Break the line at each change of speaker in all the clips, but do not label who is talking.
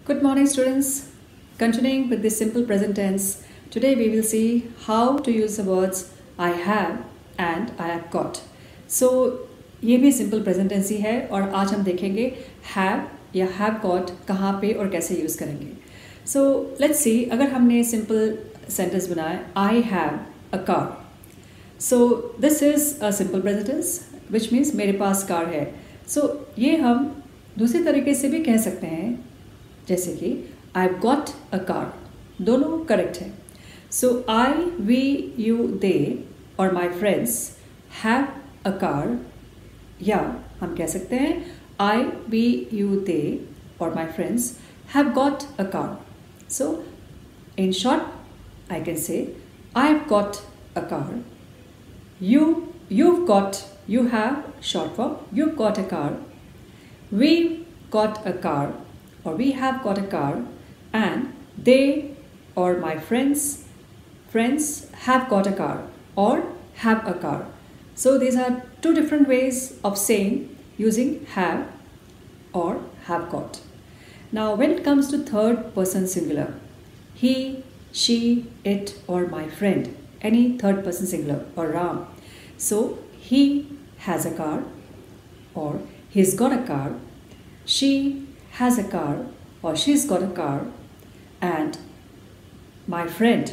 Good morning, students. Continuing with the simple present tense, today we will see how to use the words I have and I have got. So ये भी simple present tense ही है और आज हम देखेंगे have या have got कहाँ पे और कैसे यूज़ करेंगे. So let's see, अगर हमने simple sentence बनाया I have a car. So this is a simple present tense which means मेरे पास कार है. So ये हम दूसरे तरीके से भी कह सकते हैं, जैसे कि I've got a car. दोनों करेक्ट है. So I, we, you, they और my friends have a car. या हम कह सकते हैं I, we, you, they और my friends have got a car. So in short, I can say I've got a car. You've got, you have short form, you've got a car. We've got a car or we have got a car, and they or my friends have got a car or have a car. So these are two different ways of saying using have or have got. Now when it comes to third person singular, he, she, it or my friend, any third person singular or Ram. So he has a car or he's got a car, she has a car or she's got a car, and my friend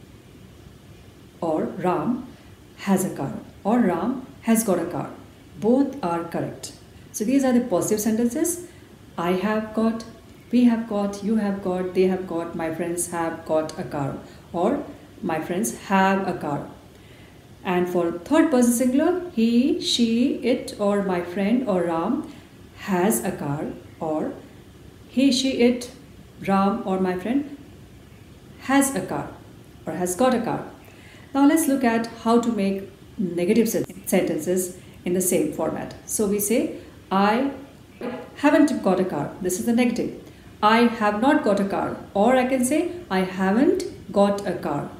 or Ram has a car or Ram has got a car. Both are correct. So these are the positive sentences. I have got, we have got, you have got, they have got, my friends have got a car or my friends have a car. And for third person singular, he, she, it or my friend or Ram has a car or he, she, it, Ram or my friend has a car or has got a car. Now let's look at how to make negative sentences in the same format. So we say I haven't got a car. This is the negative. I have not got a car, or I can say I haven't got a car.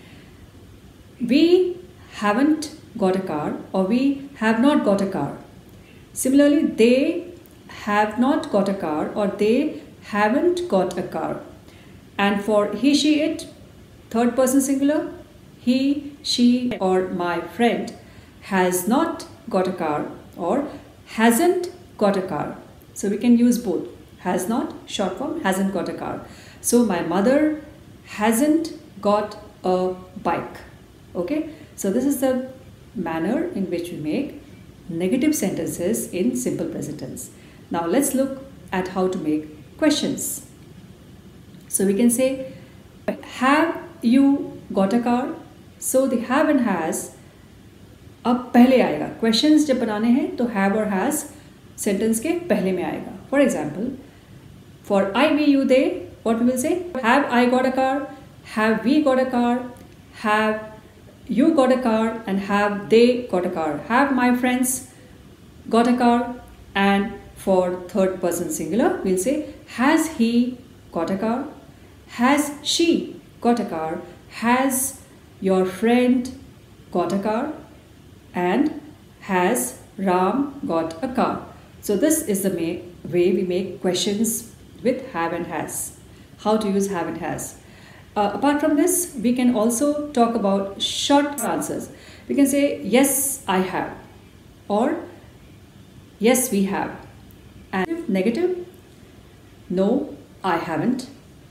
We haven't got a car or we have not got a car. Similarly, they have not got a car or they haven't got a car. And for he, she, it, third person singular, he, she or my friend has not got a car or hasn't got a car. So we can use both. Has not, short form, hasn't got a car. So my mother hasn't got a bike. Okay, so this is the manner in which we make negative sentences in simple present tense. Now let's look at how to make questions. So we can say, have you got a car? So the have and has अब पहले आएगा. Questions जब बनाने हैं तो have और has sentence के पहले में आएगा. For example, for I, we, you, they, what we will say? Have I got a car? Have we got a car? Have you got a car? And have they got a car? Have my friends got a car? And for third person singular, we'll say, has he got a car? Has she got a car? Has your friend got a car? And has Ram got a car? So this is the way we make questions with have and has. How to use have and has. Apart from this, we can also talk about short answers. We can say, yes, I have, or yes, we have. And negative, no, I haven't,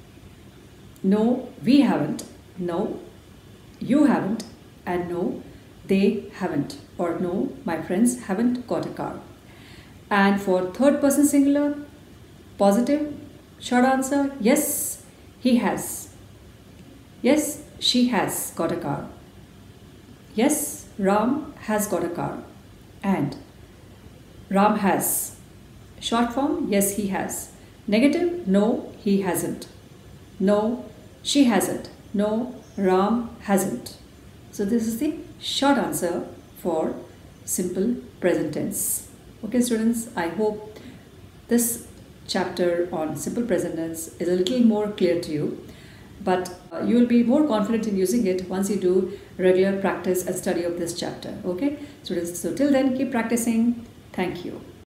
no, we haven't, no, you haven't, and no, they haven't, or no, my friends haven't got a car. And for third person singular, positive, short answer, yes, he has. Yes, she has got a car. Yes, Ram has got a car. And Ram has. Short form, yes, he has. Negative, no, he hasn't. No, she hasn't. No, Ram hasn't. So this is the short answer for simple present tense. Okay, students, I hope this chapter on simple present tense is a little more clear to you. But you will be more confident in using it once you do regular practice and study of this chapter. Okay, students, so till then keep practicing. Thank you.